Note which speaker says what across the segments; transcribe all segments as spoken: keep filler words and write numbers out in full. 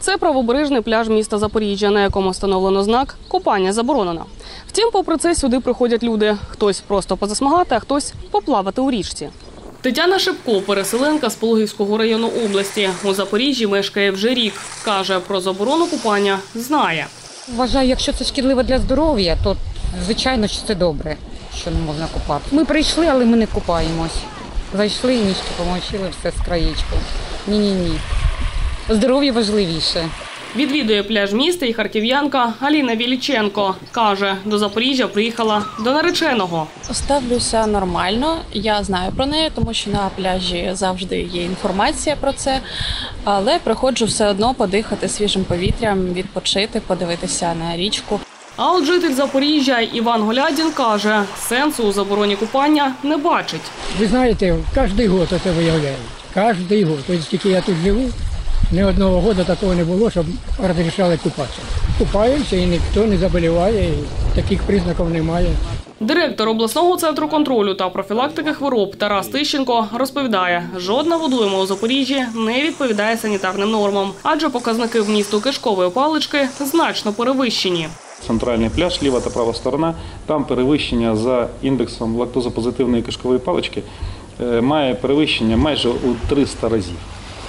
Speaker 1: Це правобережний пляж міста Запоріжжя, на якому встановлено знак «Купання заборонено». Втім, попри це сюди приходять люди. Хтось просто позасмагати, а хтось поплавати у річці. Тетяна Шипко, переселенка з Пологівського району області. У Запоріжжі мешкає вже рік. Каже, про заборону купання знає.
Speaker 2: Вважаю, якщо це шкідливо для здоров'я, то звичайно, що це добре, що не можна купати. Ми прийшли, але ми не купаємось. Зайшли, ніжки помочили, все з краєчком. Ні-ні-ні. Здоров'я важливіше.
Speaker 1: Відвідує пляж міста і харків'янка Аліна Віліченко. Каже, до Запоріжжя приїхала до нареченого.
Speaker 3: Ставлюся нормально. Я знаю про неї, тому що на пляжі завжди є інформація про це. Але приходжу все одно подихати свіжим повітрям, відпочити, подивитися на річку.
Speaker 1: А от житель Запоріжжя Іван Голядін каже, сенсу у забороні купання не бачить.
Speaker 4: Ви знаєте, кожен рік це виявляють. Кожен рік. Тобто, тільки я тут живу, ні одного року такого не було, щоб розрішали купатися. Купаємося і ніхто не заболіває, і таких признаків немає.
Speaker 1: Директор обласного центру контролю та профілактики хвороб Тарас Тищенко розповідає, жодна водойма у Запоріжжі не відповідає санітарним нормам, адже показники вмісту кишкової палички значно перевищені.
Speaker 5: Центральний пляж, ліва та права сторона, там перевищення за індексом лактозопозитивної кишкової палички має перевищення майже у триста разів.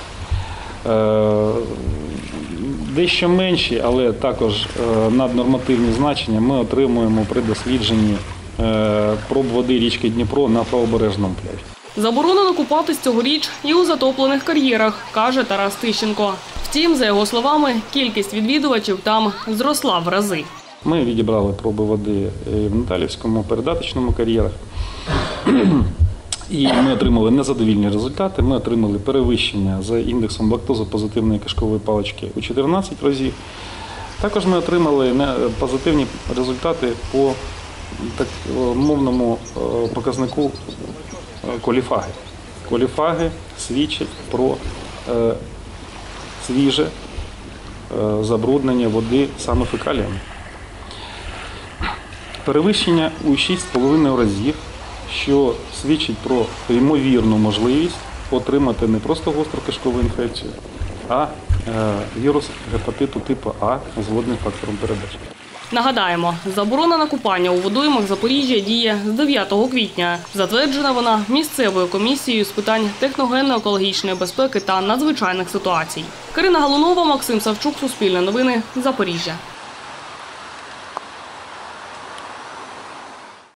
Speaker 5: Дещо менші, але також наднормативні значення ми отримуємо при дослідженні проб води річки Дніпро на правобережному пляжі.
Speaker 1: Заборонено купатись цьогоріч і у затоплених кар'єрах, каже Тарас Тищенко. Втім, за його словами, кількість відвідувачів там зросла в рази.
Speaker 5: Ми відібрали проби води в Наталівському передаточному кар'єрах. І ми отримали незадовільні результати. Ми отримали перевищення за індексом лактозопозитивної кишкової палички у чотирнадцять разів. Також ми отримали позитивні результати по так мовному показнику коліфаги. Коліфаги свідчать про е, свіже е, забруднення води саме фекаліями. Перевищення у шість з половиною разів, що свідчить про ймовірну можливість отримати не просто гостру кишкову інфекцію, а е, вірус гепатиту типу А з водним фактором передачі.
Speaker 1: Нагадаємо, заборона на купання у водоймах Запоріжжя діє з дев'ятого квітня. Затверджена вона місцевою комісією з питань техногенно-екологічної безпеки та надзвичайних ситуацій. Карина Галунова, Максим Савчук, Суспільне новини, Запоріжжя.